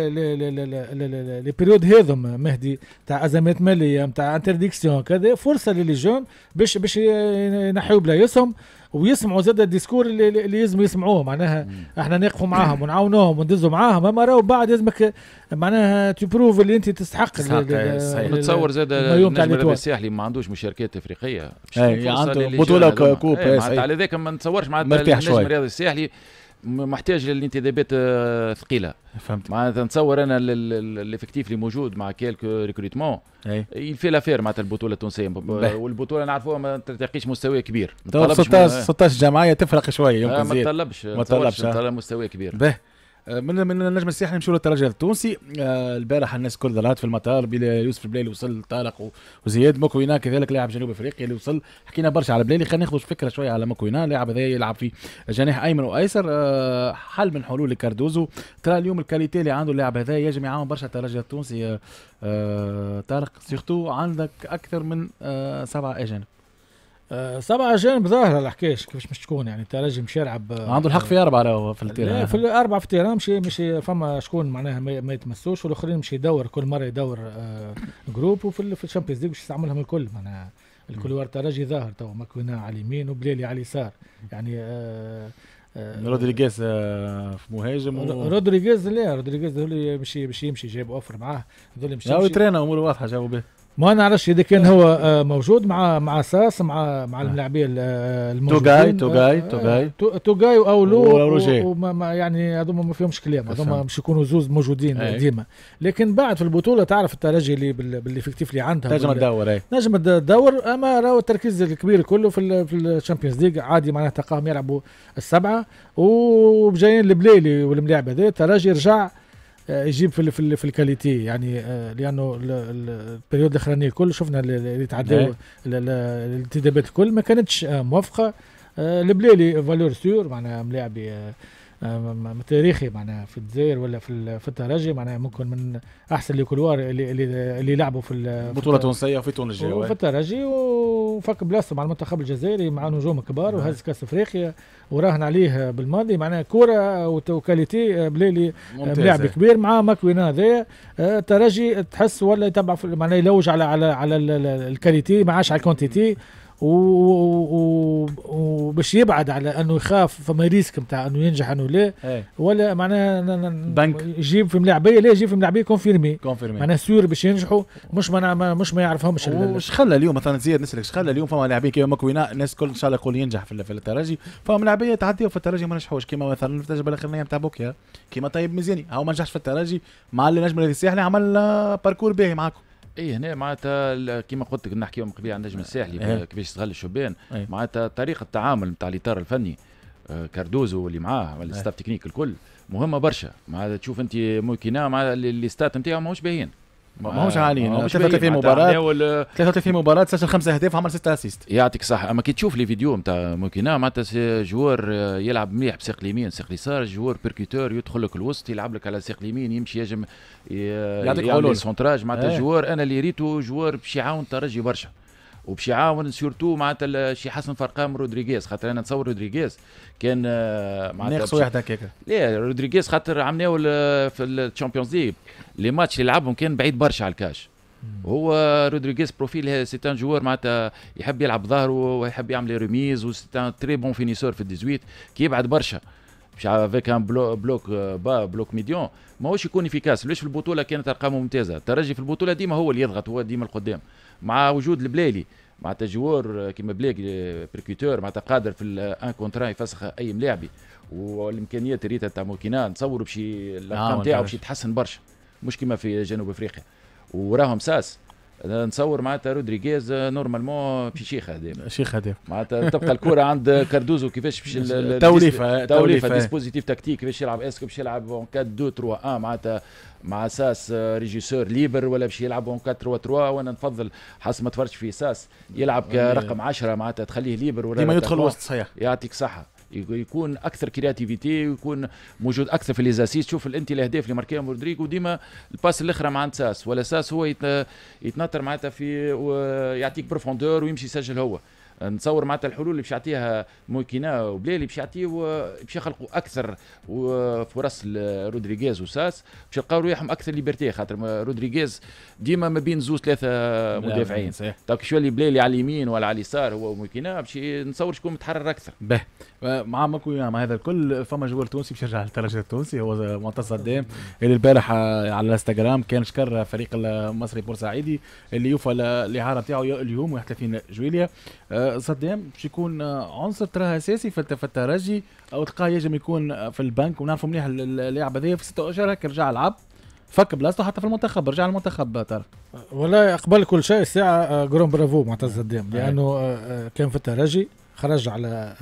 لي بيريود هذم مهدي تاع ازمات ماليه نتاع انترديكسيون كذا، فرصه للي جون باش ينحيوا بلايصهم ويسمعوا زاد الديسكور اللي لازم يسمعوه. معناها احنا نقفوا معاهم ونعاونوهم وندزوا معاهم، اما راهو بعد لازمك معناها تبروف اللي انت تستحق. نتصور زاد النجم الرياضي الساحلي ما عندوش مشاركات افريقيه، عنده بطوله كوب على ذاك ما نتصورش معناتها النجم الرياضي الساحلي محتاج للانتدابات ثقيله. فهمت معناتها نتصور انا الافكتيف اللي موجود مع كيلك ريكروتمون يفي لافير معناتها البطوله التونسيه، والبطوله نعرفوها ما ترتقيش مستوى كبير. 16 جمعيه تفرق شويه يمكن ما تطلبش مستوى كبير. من النجم الساحلي نمشيو للترجي التونسي. البارح الناس كل ظلات في المطار بلا يوسف البليلي وصل، طارق وزياد مكوينا كذلك لاعب جنوب افريقيا اللي وصل. حكينا برشا على البليلي، خلينا ناخذ فكره شويه على مكوينا. اللاعب هذا يلعب في جناح ايمن وايسر، حل من حلول كاردوزو. ترى اليوم الكاليتي اللي عنده اللاعب هذا يجمع معاهم برشا الترجي التونسي. طارق سيرتو عندك اكثر من 7 اجانب. 7 أجانب ظاهرة الحكايش كيفاش مش تكون يعني. الترجي مش يلعب عنده الحق في 4 راهو في التيران، في الأربعة في التيران مش فما شكون معناها ما يتمسوش، والآخرين مش يدور كل مرة يدور جروب. وفي الشامبيونز ليج باش يستعملهم الكل معناها الكلوار. الترجي ظاهر تو مكوينا على اليمين وبليلي على اليسار يعني. رودريغيز مهاجم رودريغيز لا رودريغيز هو اللي باش يمشي جايب اوفر معاه، هذول مش يمشي ترينا اموره واضحه جاوب به. ما نعرفش اذا كان هو موجود مع ساس مع الملاعبين الموجودين توغاي واولو يعني هذوما ما فيهمش كلام، هذوما مش يكونوا زوز موجودين ديما. لكن بعد في البطوله تعرف الترجي اللي بالافكتيف اللي عندها نجم تدور. اما راهو التركيز الكبير كله في الشامبيونز ليج عادي معناها تلقاهم يلعبوا السبعه وبجايين البليلي والملاعب هذا. الترجي رجع يجيب في الكاليتي يعني، لانه البريود الاخرانيه الكل شفنا اللي تعداو الانتدابات الكل ما كانتش موفقه. البليلي فالور سور معناها ملاعبي تاريخي معناها في الجزائر ولا في الترجي معناها ممكن من احسن لي كولوار اللي لعبوا في البطوله التونسيه وفي تونس في الترجي، وفك بلاصه مع المنتخب الجزائري مع نجوم كبار وهز كاس افريقيا وراهن عليه بالماضي معناها كوره وكاليتي. بليلي لاعب كبير مع مكوينا هذايا. الترجي تحس ولا يتبع معناها يلوج على الكاليتي ما عادش على الكونتيتي، وباش يبعد على انه يخاف فما ريسك نتاع انه ينجح انه لا ولا معناها يجيب في ملاعبيه لا يجيب في ملاعبيه كونفيرمي معناها سور باش ينجحوا مش ما يعرفهمش. وش خلى اليوم مثلا زياد نسالك خلى اليوم فما لاعبين كيما مكوينا الناس الكل ان شاء الله يقول ينجح في الترجي فما لاعبيه تعديوا في الترجي ما نجحوش كيما مثلا في التجربه الاخرانيه نتاع بوكيا كيما طيب مزياني هو ما نجحش في الترجي مع النجم الذي الساحلي عمل باركور باهي معاكم. اي هنا معناتها كيما قلت لك نحكيو من قبل عن النجم الساحلي كيفاش يستغل الشبان معناتها طريقه التعامل نتاع الاطار الفني كاردوزو اللي معاه الستاف تكنيك الكل مهمه برشا. معناتها تشوف انت موكينا مع اللي ستات نتاعو ماهوش باهيين ماهوش عاليين 33 مباراة سجل 5 أهداف وعمل 6 اسيست. يعطيك صح. اما كي تشوف لي فيديو نتاع موكينا معناتها جوار يلعب مليح بساق اليمين ساق اليسار جوار بيركوتور يدخل لك الوسط يلعب لك على ساق اليمين يمشي يجم يعمل سونتراج معناتها جوار انا اللي ريتو جوار باش يعاون الترجي برشا وباش يعاون سورتو معناتها شي حسن فرقام رودريغيز خاطر انا نتصور رودريغيز كان معناتها ناقص واحد هكاك. لا رودريغيز خاطر عملناه في الشامبيونز ليغ لي ماتش اللي لعبهم كان بعيد برشا على الكاش. هو رودريغيز بروفيل سي ان جوار معناتها يحب يلعب ظهره ويحب يعمل ريميز وسي ان تري بون فينيسور في 18 كي يبعد برشا باش افيك ان بلوك بلوك ميديون ماهوش يكون افيكاس. ليش في البطوله كانت ارقامه ممتازه الترجي في البطوله ديما هو اللي يضغط هو ديما القدام مع وجود البليلي معناتها جوار كيما بلاقي بريكوتور معناتها قادر في الان كونترا يفسخ اي ملاعبي والامكانيات ريتا تاع موكينا نتصور باش الارقام تاعو باش يتحسن برشا مش كيما في جنوب افريقيا. وراهم ساس نتصور معناتها رودريغيز نورمالمون في شيخ هداف معناتها تبقى الكره عند كاردوزو كيفاش باش توليفه ديسبوزيتيف تكتيك كيفاش يلعب اسكو باش يلعب 4 2 3 1 معناتها مع ساس ريجيسور ليبر ولا باش يلعب 4 3 3 وانا نفضل حسب ما تفرجت في ساس يلعب كرقم 10 معناتها تخليه ليبر ولا ديما يدخل وسط صحيح. يعطيك صحه يكون اكثر كرياتيفيتي ويكون موجود اكثر في ليزاسيس. شوف انت الاهداف اللي ماركيهم رودريغو ديما الباس الاخرى مع ساس ولا ساس هو يتنطر معناتها في ويعطيك بروفوندور ويمشي يسجل هو. نتصور معناتها الحلول اللي باش يعطيها موكينا وبليلي باش يعطيه باش يخلقوا اكثر فرص لرودريغيز وساس باش يلقاو ريحهم اكثر ليبرتي خاطر رودريغيز ديما ما بين زوز 3 مدافعين دونك شو اللي بليلي على اليمين ولا على اليسار هو موكينا باش نتصور شكون متحرر اكثر. به مع موكينا مع هذا الكل فما جوار تونسي باش يرجع للترجي التونسي هو معتز صدام اللي البارح على الانستغرام كان شكر فريق المصري بورسعيدي اللي يوفى الاعاره نتاعو اليوم 31 جويليا. صدام باش يكون عنصر تراه اساسي في الترجي او تلقاه يجب يكون في البنك ونعرفوا مليح اللاعب هذا في 6 اشهر هكا رجع لعب فك بلاصته حتى في المنتخب رجع المنتخب طارق. والله اقبل كل شيء الساعه جرون برافو معتز صدام لانه كان في الترجي خرج على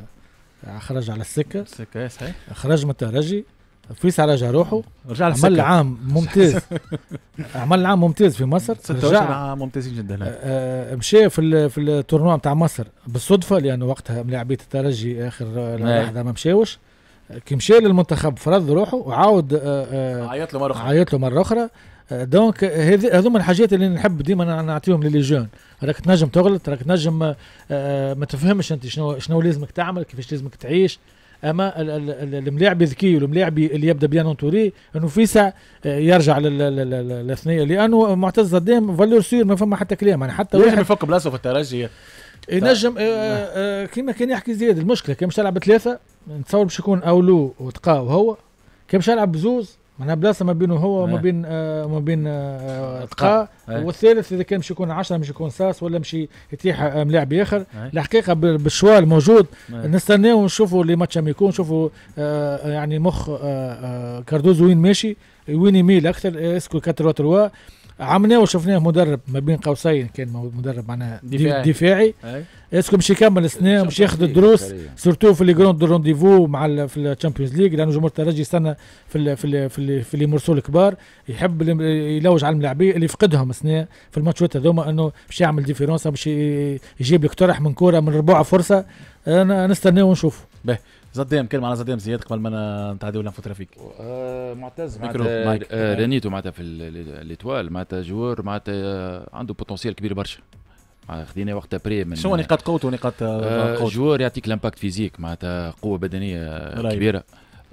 السكه صحيح خرج من الترجي فيس على روحه رجع عمل عام ممتاز عمل عام ممتاز في مصر 16 ممتازين جدا. مشى في التورنوا نتاع مصر بالصدفه لانه وقتها ملاعبيه الترجي اخر لحظه ما مشاوش كي مشى للمنتخب فرض روحه وعاود عيط له مره اخرى دونك هذوما الحاجات اللي نحب ديما نعطيهم للجون. راك تنجم تغلط راك تنجم ما تفهمش انت شنو لازمك تعمل كيفاش لازمك تعيش. اما الملاعب الذكي والملاعب اللي يبدا بيان اونتوري انه في ساعه يرجع للثنيه لانه معتز صدام فالور سير ما فما حتى كلام يعني حتى واحد يفك بلاصه في الترجي ينجم كيما كان يحكي زياد المشكله كان مش تلعب بثلاثه نتصور باش يكون اولو وتقاو هو كان مش يلعب بزوز معناها بلاصه ما بينه هو وما بين تقا والثالث اذا كان مش يكون 10 مش يكون ساس ولا مش يتيح ملاعب اخر. الحقيقه بالشوال الموجود نستناو ونشوفوا لي ماتش يكون نشوفوا يعني مخ كاردوزو وين ماشي وين يميل اكثر اسكو 4-3 عملناه وشفناه مدرب ما بين قوسين كان مدرب معناها دفاعي اسكو مش يكمل السنه مش ياخذ الدروس سورتو في لي جروند رونديفو مع في الشامبيونز ليغ لانه جمهور الترجي يستنى في لي مرسول الكبار يحب يلوج على الملاعبيه اللي يفقدهم السنه في الماتشات هذوما انه باش يعمل ديفيرونس باش يجيب لك طرح من كوره من ربع فرصه نستناو ونشوفوا. صدام كلمة على صدام زياد قبل ما نتعداو نفوت رفيق. معتز معناتها رانيتو معناتها في الاتوال معناتها جوار معناتها عنده بوتنسيال كبير برشا. خدينا وقتها بري من شنو نقاط قوته ونقاط جوار يعطيك لامباكت فيزيك معناتها قوة بدنية كبيرة.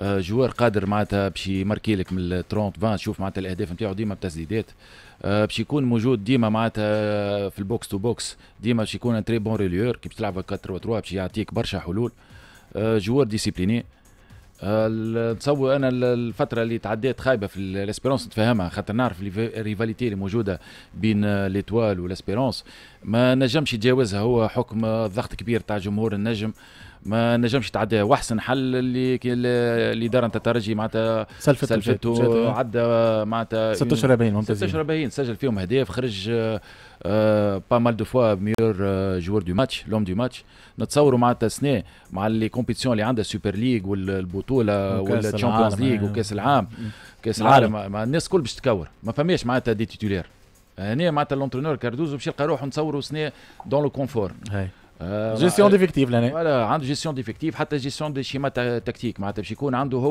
جوار قادر معناتها باش يماركي لك من 30 20 شوف معناتها الاهداف نتاعو ديما بتسديدات، باش يكون موجود ديما معناتها في البوكس تو بوكس، ديما باش يكون ان تري بون ريليور كي باش تلعب 4 3 باش يعطيك برشا حلول. جوار ديسيبليني. نتصور انا الفتره اللي تعديت خايبه في الاسبيرونس نتفهمها، خاطر نعرف الريفاليتي اللي موجوده بين ليتوال والاسبيرونس ما نجمش يتجاوزها، هو حكم الضغط كبير تاع جمهور النجم ما نجمش يتعداها. واحسن حل اللي دار انت الترجي معناتها سلفت وعدى معناتها 16 40 ممتازين 16 40 سجل فيهم اهداف، خرج با مال دو فوا ميور جوور دو ماتش لوم دو ماتش. نتصوروا معناتها سنه مع لي كومبيتيسيون اللي عندها السوبر ليج والبطوله والتشامبيونز ليج وكاس العام كاس العالم مع الناس الكل باش تكور، ما فماش معناتها دي تيتولير. هنا معناتها لونترينور كاردوزو باش يلقى روحه نتصوروا سنه دون لو كونفور. جيستيون ديفيكتيف لهنا فوالا عنده جيستيون ديفيكتيف، حتى جيستيون دي شيما تكتيك معناتها باش يكون عنده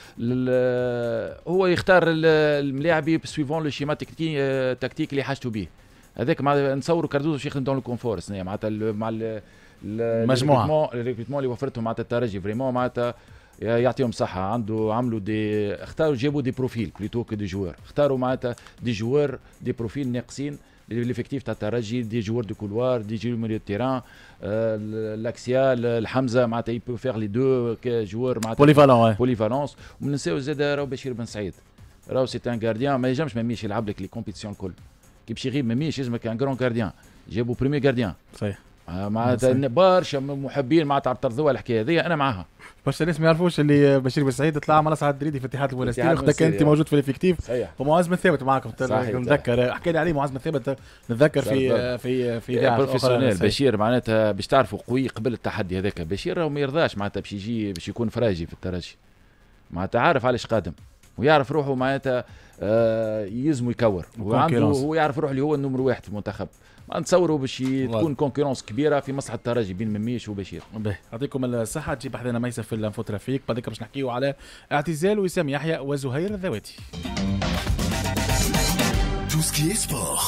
هو يختار الملاعبي سويفون لو شيما تكتيك اللي حاجته به. هذاك نتصوروا كاردوزو باش يخدم دون لو كونفور سنه معناتها مع المجموعه الريكروتمون اللي وفرتهم معناتها الترجي فريمون معناتها يعطيهم صحه. عملوا اختاروا جابوا دي بروفيل بلوتو كو دي جوار، اختاروا معناتها دي جوار دي بروفيل ناقصين ليفيكتيف تاع الترجي، دي جوار دو كولوار دي جوار ميليو تيران الاكسيال الحمزه معناتها يبو فيغ لي دو جوار معناتها بوليفالونس. وما ننساو زاد راهو بشير بن سعيد، راهو سي ان غارديان ما ينجمش ما يمشي يلعب لك لي كومبيتيسيون الكل كي باش يغيب ما يمشي يلزمك ان كرون غارديان. جابوا بريمي غارديان صحيح معناتها برشا محبين معناتها اعترضوا على الحكايه هذه، انا معاها. برشا ناس ما يعرفوش اللي بشير بن سعيد طلع مع سعد الدريدي في الاتحاد المونستيري، وقتها كان انت موجود في الافكتيف ومعز بن ثابت معاكم نتذكر، حكى لي عليه معز بن ثابت نتذكر في بروفيسيونيل. بشير معناتها باش تعرفوا قوي قبل التحدي هذاك، بشير ما يرضاش معناتها باش يجي باش يكون فراجي في الترجي، معناتها عارف علاش قادم ويعرف روحه معناتها يلزمو يكور، وعنده هو يعرف روحه اللي هو النمر واحد في المنتخب. ما نتصوروا باش تكون كونكورونس كبيره في مصلحه الترجي بين مميش وبشير. يعطيكم الصحه. تجيب حدنا ميسه في الانفو ترافيك، بعدك باش نحكيو على اعتزال وسام يحيى وزهير الذواتي. توسكي سبور.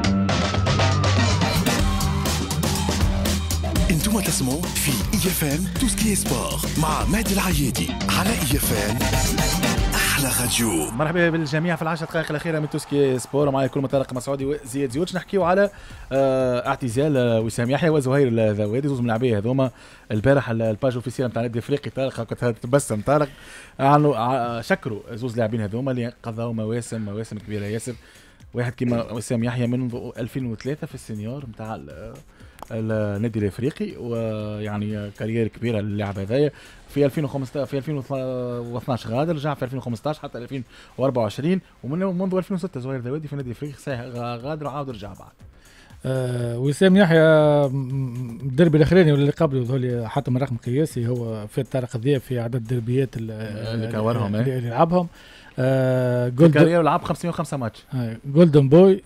انتم تسمعوا في اي اف ام توسكي سبور مع مهدي العيادي على اي اف ام احلى راديو. مرحبا بالجميع في العشر دقائق الاخيره من توسكي سبور، معي كل طارق مسعودي وزياد زيوتش. نحكيو على اعتزال وسام يحيى وزهير الذواتي، زوج ملاعبيه هذوما. البارح الباج اوفيسيال نتاع النادي الافريقي طارق كنت تبسم طارق شكروا زوج لاعبين هذوما اللي قضاو مواسم كبيره ياسر. واحد كيما وسام يحيى منذ 2003 في السينيور نتاع النادي الافريقي، ويعني كارير كبيره للاعب هذايا. في 2015 في 2012 غادر، رجع في 2015 حتى 2024، ومنذ 2006 زهير الذواتي في النادي الافريقي غادر وعاود رجع بعد. وسام يحيى الدربي الاخراني واللي قبله ذولي حتى من رقم قياسي، هو في طارق الذياب في عدد الدربيات اللي كورهم اللي لعبهم. كارير لعب 505 ماتش. جولدن بوي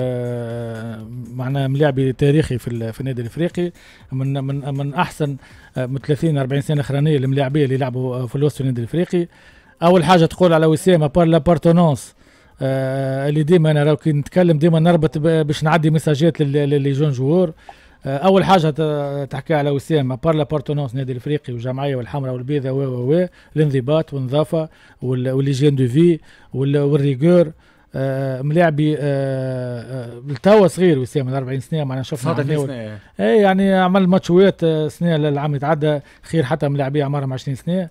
معناه ملاعبي تاريخي في النادي الافريقي، من احسن من 30 40 سنه اخرانيه الملاعبيه اللي لعبوا في الوسط النادي الافريقي. اول حاجه تقول على وسام بار لابارتونونس اللي ديما انا راهو كي نتكلم ديما نربط باش نعدي مساجات للي جون جوور. اول حاجه تحكي على وسام بار لابارتونونس نادي الافريقي والجمعيه والحمراء والبيضاء و الانضباط والنظافه والليجين دو في والريغور. ملاعبي بالتوا صغير وسام من 40 سنه، معنا شفنا اي يعني عمل ماتشوات سنه العام يتعدى خير، حتى ملاعبي عمرهم 20 سنه.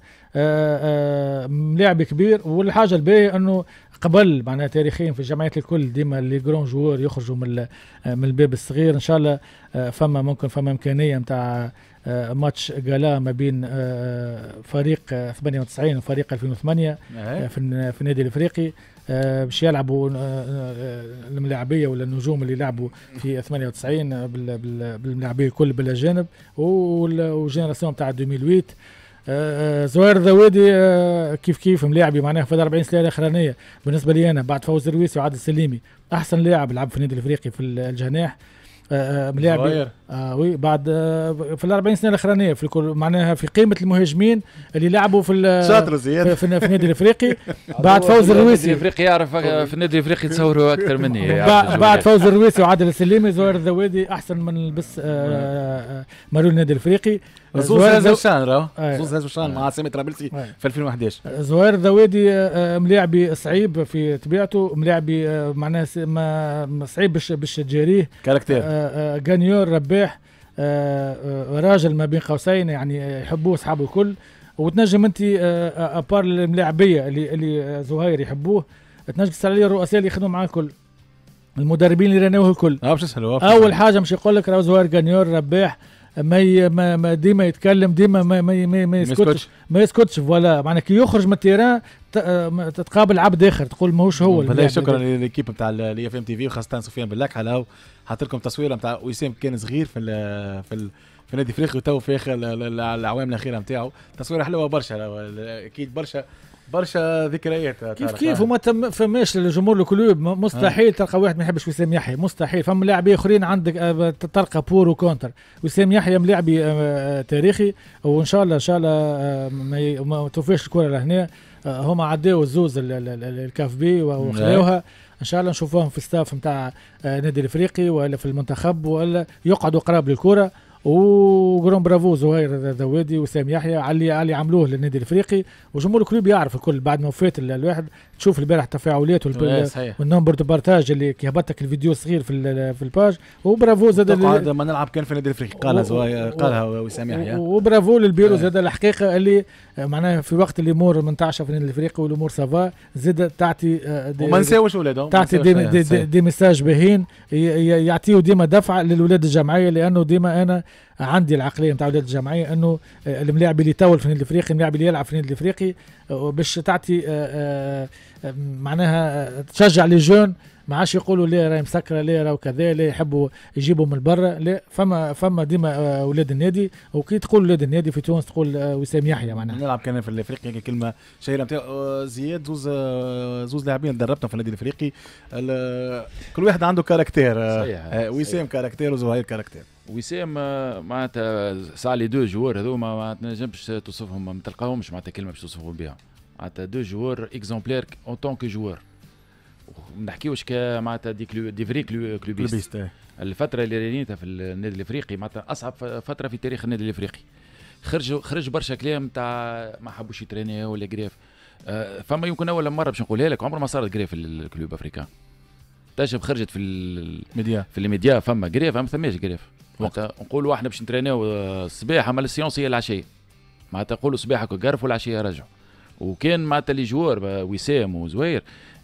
ملاعبي كبير. والحاجه الباهيه انه قبل معناها تاريخيا في الجمعيات الكل ديما لي جرون جوور يخرجوا من الباب الصغير. ان شاء الله فما امكانيه نتاع ماتش غالا ما بين فريق 98 وفريق 2008 في النادي الافريقي، باش يلعبوا الملاعبيه ولا النجوم اللي لعبوا في 98 بالملاعبيه الكل بالاجانب، والجينيراسيون نتاع 2008. زهير الذواتي كيف ملاعبي معناها في 40 سنه الاخرانيه بالنسبه لي انا بعد فوز الرويسي وعادل السليمي احسن لاعب لعب في النادي الافريقي في الجناح. ملاعبي وي بعد في ال40 سنه الاخرانيه في معناها في قيمه المهاجمين اللي لعبوا في النادي الافريقي بعد فوز الرويسي. النادي الافريقي يعرف في النادي الافريقي تصوروا اكثر مني. بعد فوز الرويسي وعادل السليمي زهير الذوادي احسن من لبس ماريو النادي الافريقي. زوز هزوشان مع سامي طرابلسي في 2011. زهير الذوادي ملاعبي صعيب في طبيعته، ملاعبي معناها صعيب باش تجاريه، كاركتير غانيور رباح، راجل ما بين قوسين يعني يحبوه اصحابه الكل. وتنجم انت ابار الملاعبيه اللي زهير يحبوه، تنجم تسال عليه الرؤساء اللي يخدموا معاه الكل، المدربين اللي رانوه الكل. باش نسالوا اول حاجه مش يقول لك راهو زهير غانيور رباح ما ديما يتكلم، ديما ما يسكتش فوالا. معناها كي يخرج من التيران تتقابل عبد اخر تقول ماهوش هو. بالله شكرا للكيب نتاع الاي اف ام تي في وخاصه سفيان بلاك على حاط لكم تصويره نتاع وسام كان صغير في النادي الافريقي وتو في اخر الاعوام الاخيره نتاعو. تصويره حلوه برشا اكيد، برشا ذكريات. كيف وما فماش الجمهور الكلوب مستحيل تلقى واحد ما يحبش وسام يحيى، مستحيل. فما لاعبين اخرين عندك تلقى بور وكونتر. وسام يحيى ملاعبي تاريخي، وان شاء الله ما توفيش الكره لهنا. هما عداو الزوز الكاف بي وخلاوها، ان شاء الله نشوفوهم في ستاف نتاع النادي الافريقي ولا في المنتخب ولا يقعدوا قراب للكره. وقولهم برافو زهير الذوادي وسام يحيى على عملوه للنادي الافريقي. وجمهور الكلوب يعرف الكل بعد ما وفات الواحد تشوف البارح التفاعلات والنمبر دو بارتاج اللي كي هبطك الفيديو صغير في الباج. وبرافو زاد ما نلعب كان في النادي الافريقي قالها وسام يحيى. وبرافو للبيرو زاد الحقيقه اللي معناها في وقت الامور منتعشه في النادي الافريقي والامور سافا زاد تعطي وما نساوش ولادهم، تعطي دي ميساج باهين يعطيو ديما دفعه للولاد الجمعيه. لانه ديما انا عندي العقليه نتاع ولاد الجمعيه انه الملاعب اللي يطول في النادي الافريقي، الملاعب اللي يلعب في النادي الافريقي باش تعطي معناها تشجع لي جون. ما عادش يقولوا لا راهي مسكره، لا راهو كذا، لا يحبوا يجيبوا من برا. لا فما ديما ولاد النادي. وكي تقول ولاد النادي في تونس تقول وسام يحيى. معناها نلعب كان في الافريقي كلمه شهيره نتاع زياد. زوز لاعبين دربتهم في النادي الافريقي. كل واحد عنده كاركتير. وسام كاركتير وزهير كاركتير. وسام معناتها ساعة لي دو جوار هذوما ما تنجمش توصفهم، ما تلقاهمش معناتها كلمه باش توصفهم بها. معناتها دو جوار اكزومبلير اون طون كو جوار. ما نحكيوش معناتها دي فري كلوبيست. الفتره اللي رينيتها في النادي الافريقي معناتها اصعب فتره في تاريخ النادي الافريقي. خرج برشا كلام تاع ما حبوش يترينيو ولا جريف. فما يمكن اول مره باش نقولها لك عمره ما صارت جريف في الكلوب افريكان. تجرب خرجت في الميديا فما جريف، ما ثماش جريف. نقولوا احنا باش نترينيو الصباح، اما السيونس هي العشيه. معناتها نقولوا الصباح هكا قرف والعشيه رجعوا. وكان معناتها لي جوار وسام وزوير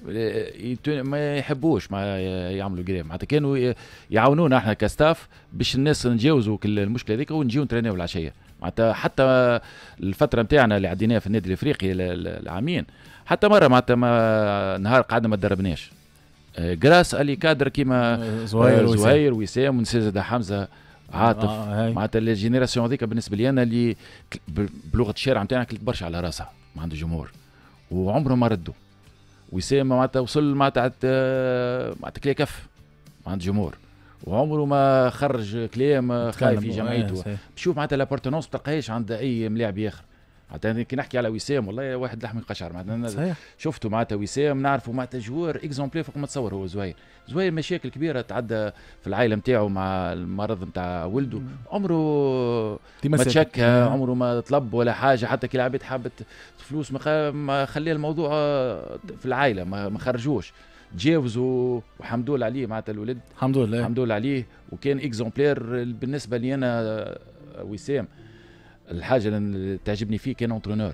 ما يحبوش ما يعملوا جريف. معناتها كانوا يعاونونا احنا كستاف باش الناس نتجاوزوا كل المشكله هذيك ونجيو نترينيو العشيه. معناتها حتى الفتره نتاعنا اللي عديناها في النادي الافريقي العامين حتى مره معناتها ما نهار قعدنا ما تدربناش. جراس اللي كادر كيما زهير وسام ونسيزد حمزه عاطف. معناتها الجينيراسيون هذيك بالنسبه لي انا اللي بلغه الشارع نتاعنا كلت برشا على راسها ما عنده جمهور وعمره ما ردوا. وسام معناتها وصل معناتها كلي كف ما عنده جمهور وعمره ما خرج كلام خايف في جمعيته. بشوف معناتها لابارتونونس ما تلقاهاش عند اي ملاعب اخر. معناتها كي نحكي على وسام والله واحد لحم قشعر. معناتها شفته معناتها وسام نعرفه معناتها جوار اكزومبلي فوق ما تصور. هو زوير مشاكل كبيره تعدى في العائله نتاعو مع المرض نتاع ولده. عمره ما تشكى، عمره ما طلب ولا حاجه. حتى كي لعبت حابت فلوس ما خلي الموضوع في العائله ما خرجوش. تجاوزوا والحمد لله عليه معناتها الولد الحمد لله عليه. وكان اكزومبلير بالنسبه لي انا وسام. الحاجه اللي تعجبني فيه كان اونترونور.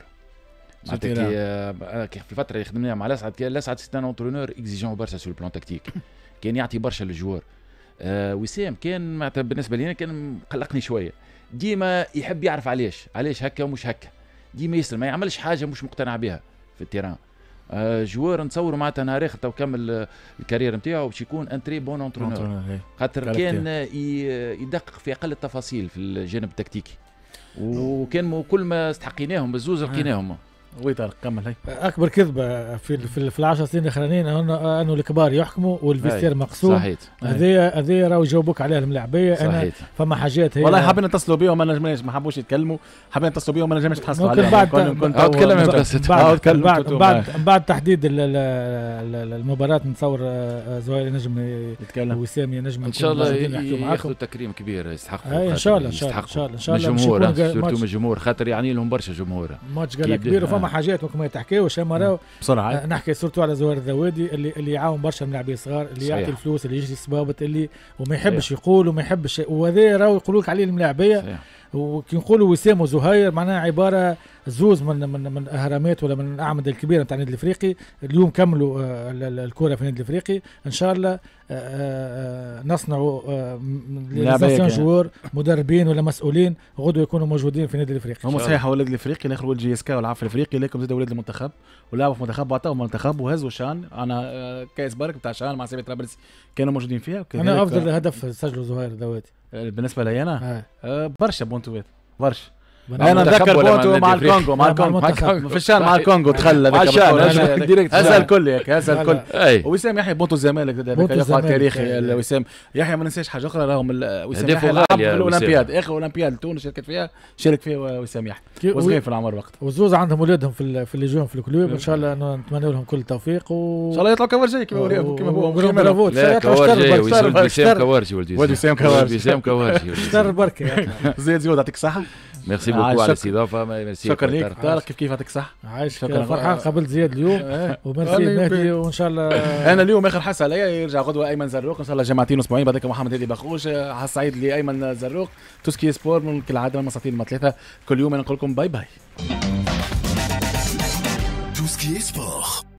معناتها في الفتره اللي خدمناها مع الاسعد سيتان اونترونور اكزيجون برشا سو البلان تكتيك. كان يعطي برشا للجوار. وسام كان معناتها بالنسبه لي كان مقلقني شويه. ديما يحب يعرف علاش هكا ومش هكا. ديما يسال ما يعملش حاجه مش مقتنع بها في التيران. جوار نتصوروا معناتها نهار اخر تو كمل الكارير نتاعو باش يكون ان تري بون اونترونور. خاطر كان يدقق في اقل التفاصيل في الجانب التكتيكي. وكان كل ما استحقيناهم بالزوز لقيناهم. وي طارق كمل هي. اكبر كذبه في 10 سنين الاخرانيين انه الكبار يحكموا والفيستير مقسوم. صحيح. هذه راهو يجاوبوك عليها الملاعبيه. انا فما حاجات هي والله حابين نتصلوا بيهم ما نجمناش، ما حبوش يتكلموا، حابين نتصلوا بيهم ما نجمش نتحصلوا عليهم. بعد تحديد المباراه نتصور زهير نجم يتكلم وسام ينجم ان شاء الله ياخذوا تكريم كبير يستحقوا. ان شاء الله الجمهور سورتو من الجمهور خاطر يعني لهم برشا جمهور ماتش كبير وفما حاجات ممكن ما تحكيوش. اما راهو بسرعه نحكي سورتو على زهير الذوادي اللي يعاون برشا اللاعبين الصغار، اللي يعطي الفلوس، اللي يجي الصبابط، اللي وما يحبش يقول وما يحبش، وهذا راهو يقولوا لك عليه الملاعبيه. وكي نقولوا وسام وزهير معناها عباره زوز من اهرامات ولا من الاعمده الكبيره نتاع النادي الافريقي. اليوم كملوا الكره في النادي الافريقي ان شاء الله. نصنعوا جوار مدربين ولا مسؤولين غدوه يكونوا موجودين في النادي الافريقي. هم صحيح ولاد الافريقي الاخر ولد جي اس كا والعاب في الافريقي، لكن زاد ولاد المنتخب ولعبوا في منتخب وعطاوا منتخب وهزوا شان. انا كاس برك بتاع شان مع سيبي طرابلس كانوا موجودين فيها. انا افضل هدف سجله زهير الذوادي بالنسبه لي انا برشا بونتوات برشا. انا اتذكر بونتو مع الكونغو في الشان مع الكونغو دخل هذاك هذا الكل هيك هذا الكل. وسام يحيى بونتو الزمالك هذاك يقع تاريخي. وسام يحيى ما ننساش حاجه اخرى راهم وسام يحيى لعب في الاولمبياد اخر اولمبياد تونس شارك فيها وسام يحيى وصغير في العمر وقت. وزوز عندهم اولادهم في اللجوء في الكلوب ان شاء الله نتمنى لهم كل التوفيق ان شاء الله يطلعوا كورجي كما هو برافو. وسام كورجي وسام كورجي اشتر بركه زيد يعطيك الصحه. ميرسي بوكو على الاستضافه. ميرسي شكرا لك طارق. كيف يعطيك الصحه؟ عايش فرحان قبلت زياد اليوم وميرسي مهدي وان شاء الله. انا اليوم اخر حصه عليا يرجع غدوه ايمن زروق ان شاء الله جمعتين اسبوعين بعدك محمد هادي بخوش. سعيد لايمن زروق توسكي سبور من كالعاده من مساطيل ثلاثه كل يوم. انا نقول لكم باي باي. توسكي سبور.